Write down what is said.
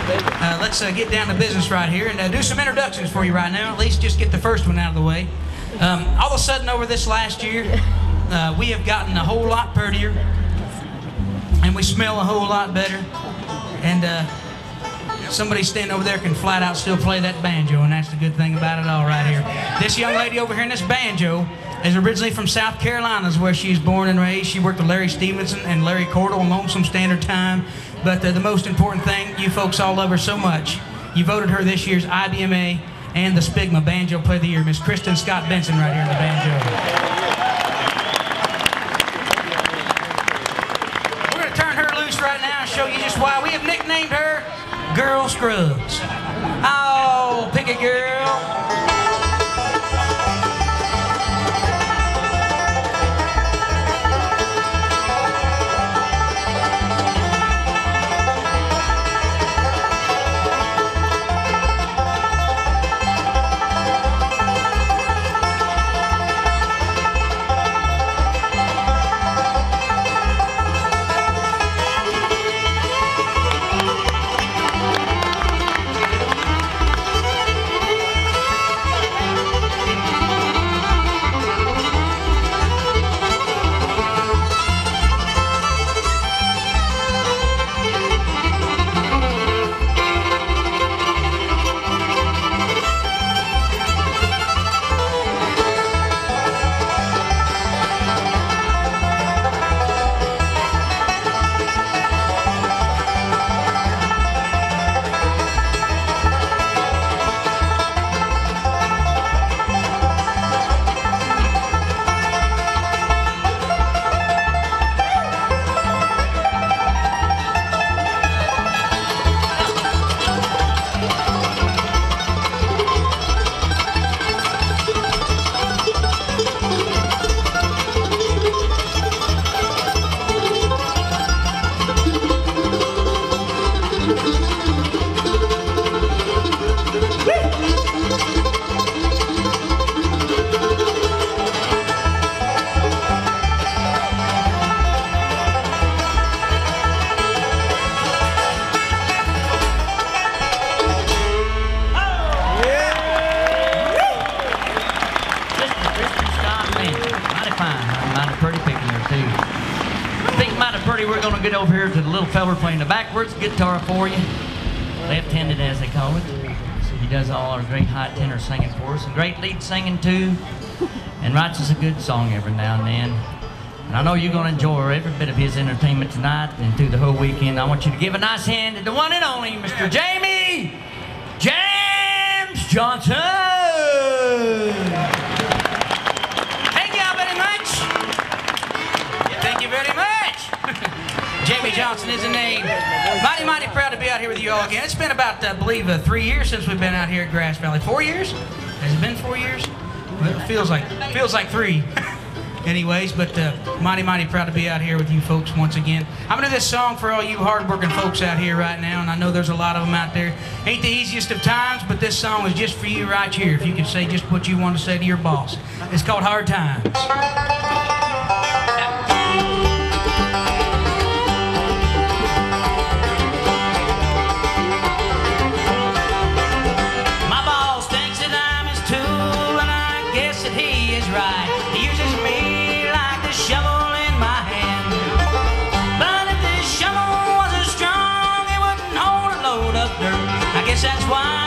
Let's get down to business right here and do some introductions for you right now. At least just get the first one out of the way. All of a sudden over this last year, we have gotten a whole lot prettier, and we smell a whole lot better. And somebody standing over there can flat out still play that banjo, and that's the good thing about it all right here. This young lady over here in this banjo is originally from South Carolina, is where she's born and raised. She worked with Larry Stevenson and Larry Cordell on Lonesome Standard Time. But the most important thing, you folks all love her so much. You voted her this year's IBMA and the Spigma Banjo Play of the Year, Miss Kristin Scott-Benson right here in the banjo. We're going to turn her loose right now and show you just why we have nicknamed her Girl Scrubs. Oh, pick a girl. We're going to get over here to the little fella playing the backwards guitar for you. Left-handed, as they call it. He does all our great high tenor singing for us, and great lead singing too, and writes us a good song every now and then. And I know you're going to enjoy every bit of his entertainment tonight and through the whole weekend. I want you to give a nice hand to the one and only Mr. Jamie James Johnson. Thank you all very much. Thank you very much. Jamie Johnson is the name. Mighty, mighty proud to be out here with you all again. It's been about, I believe, 3 years since we've been out here at Grass Valley. 4 years? Has it been 4 years? Well, it feels like 3. Anyways, but mighty, mighty proud to be out here with you folks once again. I'm going to do this song for all you hard-working folks out here right now, and I know there's a lot of them out there. Ain't the easiest of times, but this song is just for you right here, if you can say just what you want to say to your boss. It's called Hard Times. Right. He uses me like the shovel in my hand. But if this shovel wasn't strong, it wouldn't hold a load of dirt. I guess that's why